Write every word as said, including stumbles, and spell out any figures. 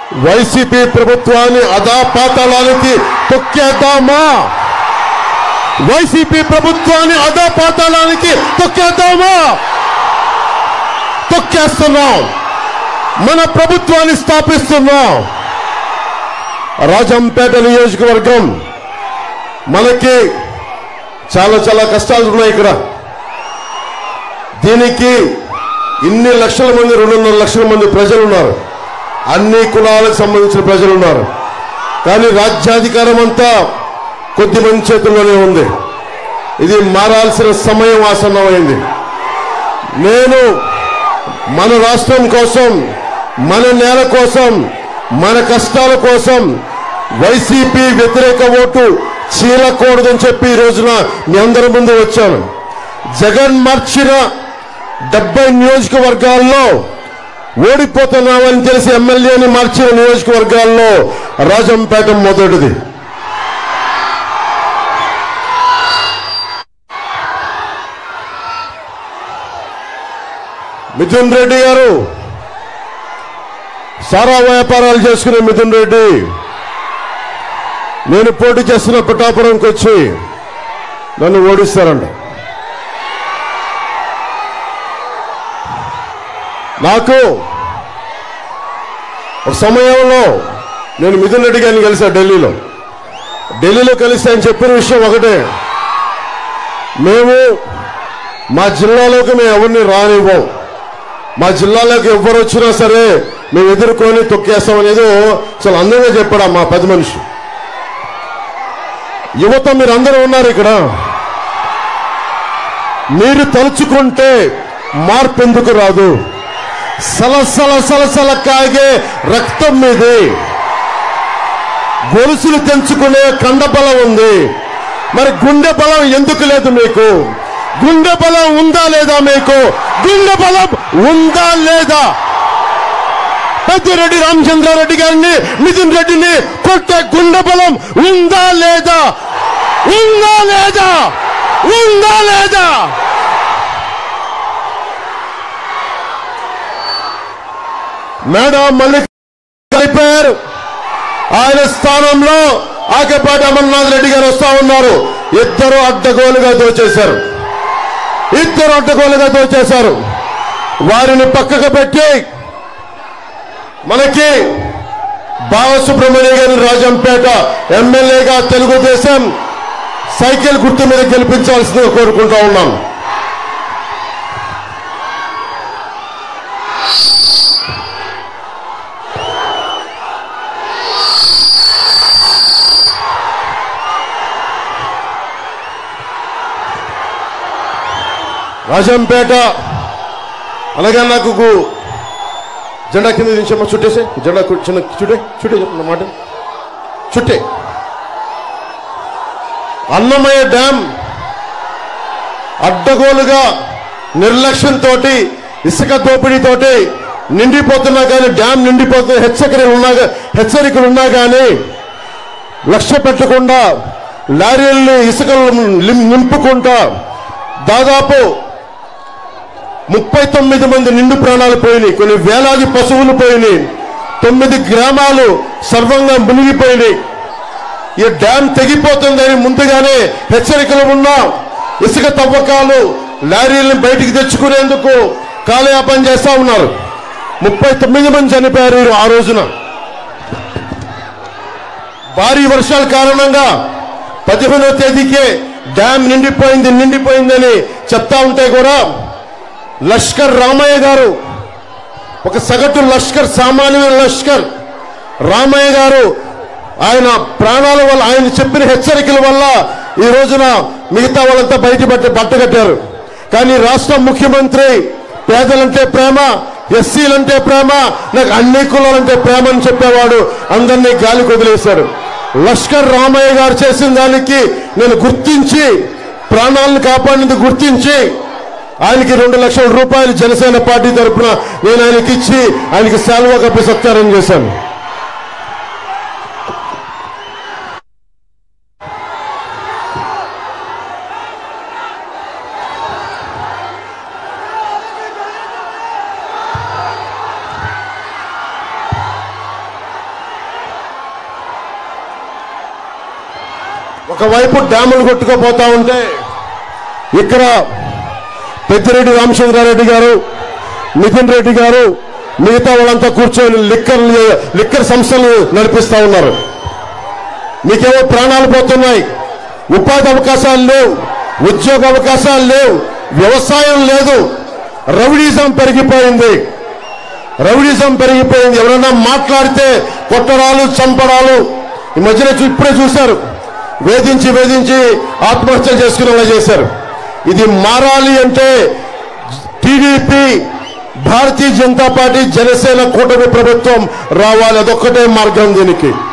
YCP ప్రభుత్వాన్ని అధాపాతాళానికి తొక్కేద్దామా? YCP ప్రభుత్వాన్ని అధాపాతాళానికి తొక్కేద్దామా? తొక్కేస్తున్నాం. మన ప్రభుత్వాన్ని స్థాపిస్తున్నాం. రాజంపేట నియోజకవర్గం మనకి చాలా చాలా కష్టాలు ఉన్నాయి. ఇక్కడ దీనికి ఇన్ని లక్షల మంది రెండున్నర లక్షల మంది ప్రజలు ఉన్నారు. అన్ని కులాలకు సంబంధించిన ప్రజలు ఉన్నారు. కానీ రాజ్యాధికారం అంతా కొద్ది మంది చేతుల్లోనే ఉంది. ఇది మారాల్సిన సమయం ఆసన్నమైంది. నేను మన రాష్ట్రం కోసం, మన నేల కోసం, మన కష్టాల కోసం వైసీపీ వ్యతిరేక ఓటు చీలకూడదని చెప్పి ఈ రోజున మీ అందరి ముందు వచ్చాను. జగన్ మార్చిన డెబ్బై నియోజకవర్గాల్లో ఓడిపోతున్నామని తెలిసి ఎమ్మెల్యేని మార్చిన నియోజకవర్గాల్లో రాజంపేట మొదటిది. మిథున్ రెడ్డి గారు సారా వ్యాపారాలు చేసుకునే మిథున్ రెడ్డి నేను పోటీ చేస్తున్న పిఠాపురంకి వచ్చి నన్ను ఓడిస్తారంట. నాకు ఒక సమయంలో నేను మిథున్ రెడ్డి గారిని కలిసా ఢిల్లీలో. ఢిల్లీలో కలిసి ఆయన చెప్పిన విషయం ఒకటే, మేము మా జిల్లాలోకి మేము ఎవరిని రానివ్వం, మా జిల్లాలోకి ఎవరు వచ్చినా సరే మేము ఎదుర్కొని తొక్కేస్తామనేదో చాలా అందంగా చెప్పాడు మా పది మనిషి. యువత మీరందరూ ఉన్నారు ఇక్కడ. మీరు తలుచుకుంటే మార్పు ఎందుకు రాదు? సలసల సలసల కాగే రక్తం మీది, గొలుసులు తెంచుకునే కండ బలం ఉంది. మరి గుండె బలం ఎందుకు లేదు మీకు? గుండె బలం ఉందా లేదా మీకు? గుండె బలం ఉందా లేదా? పెద్దిరెడ్డి రామచంద్రారెడ్డి గారిని, మిథున్ రెడ్డిని కొట్టే గుండె బలం ఉందా లేదా? ఉందా లేదా? ఉందా లేదా? మేడం మల్లిక అయిపోయారు. ఆయన స్థానంలో ఆకేపాటి అమర్నాథ్ రెడ్డి గారు వస్తా ఉన్నారు. ఇద్దరు అడ్డగోలుగా దోచేశారు. ఇద్దరు అడ్డగోలుగా దోచేశారు. వారిని పక్కకు పెట్టి మనకి బాలసుబ్రహ్మణ్య గారిని రాజంపేట ఎమ్మెల్యేగా తెలుగుదేశం సైకిల్ గుర్తు మీద గెలిపించాల్సిందిగా కోరుకుంటా ఉన్నాం. రాజంపేట అలాగే నాకు జెండా కింద దించమ్మా, చుట్టేసే జెండా చిన్న చుట్టే చుట్టే చెప్పిన మాట చుట్టే. అన్నమయ్య డ్యామ్ అడ్డగోలుగా నిర్లక్ష్యంతో ఇసుక దోపిడీతోటి నిండిపోతున్నా కానీ, డ్యామ్ నిండిపోతున్న హెచ్చరికలు ఉన్నా హెచ్చరికలు ఉన్నా కానీ లక్ష్య పెట్టకుండా లారీలను ఇసుకలు నింపుకుంటా దాదాపు ముప్పై తొమ్మిది మంది నిండు ప్రాణాలు పోయినాయి. కొన్ని వేలాది పశువులు పోయినాయి. తొమ్మిది గ్రామాలు సర్వంగా మునిగిపోయినాయి. ఈ డ్యామ్ తెగిపోతుందని ముందుగానే హెచ్చరికలు ఉన్నా ఇసుక తవ్వకాలు లారీలను బయటికి తెచ్చుకునేందుకు కాలయాపన చేస్తా ఉన్నారు. ముప్పై తొమ్మిది మంది చనిపోయారు ఆ రోజున. భారీ వర్షాల కారణంగా పదిహేనవ తేదీకే డ్యామ్ నిండిపోయింది నిండిపోయిందని చెప్తా ఉంటే కూడా లష్కర్ రామయ్య గారు, ఒక సగటు లష్కర్, సామాన్యమైన లష్కర్ రామయ్య గారు, ఆయన ప్రాణాల వల్ల, ఆయన చెప్పిన హెచ్చరికల వల్ల ఈ రోజున మిగతా వాళ్ళంతా బయట బట్ట బట్టగట్టారు. కానీ రాష్ట్ర ముఖ్యమంత్రి పేదలంటే ప్రేమ, ఎస్సీలంటే ప్రేమ, నాకు అన్ని కులాలంటే ప్రేమ అని చెప్పేవాడు అందరినీ గాలి వదిలేశాడు. లష్కర్ రామయ్య గారు చేసిన దానికి నేను గుర్తించి, ప్రాణాలను కాపాడినందుకు గుర్తించి ఆయనకి రెండు లక్షల రూపాయలు జనసేన పార్టీ తరఫున నేను ఆయనకి ఇచ్చి ఆయనకి శాల్వా కప్పి సత్కారం చేశాను. ఒకవైపు డ్యాములు కొట్టుకుపోతా ఉంటే ఇక్కడ పెద్దిరెడ్డి రామచంద్రారెడ్డి గారు, నితిన్ రెడ్డి గారు, మిగతా వాళ్ళంతా కూర్చొని లిక్కర్ లిక్కర్ సంస్థలు నడిపిస్తా ఉన్నారు. మీకేమో ప్రాణాలు పోతున్నాయి, ఉపాధి అవకాశాలు లేవు, ఉద్యోగ అవకాశాలు లేవు, వ్యవసాయం లేదు, రౌడీజం పెరిగిపోయింది. రౌడీజం పెరిగిపోయింది. ఎవరైనా మాట్లాడితే కొట్టడాలు, చంపడాలు. ఈ మధ్యన ఇప్పుడే చూశారు, వేధించి వేధించి ఆత్మహత్యలు చేసుకునేలా చేశారు. ఇది మారాలి అంటే టీడీపీ, భారతీయ జనతా పార్టీ, జనసేన కూటమి ప్రభుత్వం రావాలి. అదొక్కటే మార్గం దీనికి.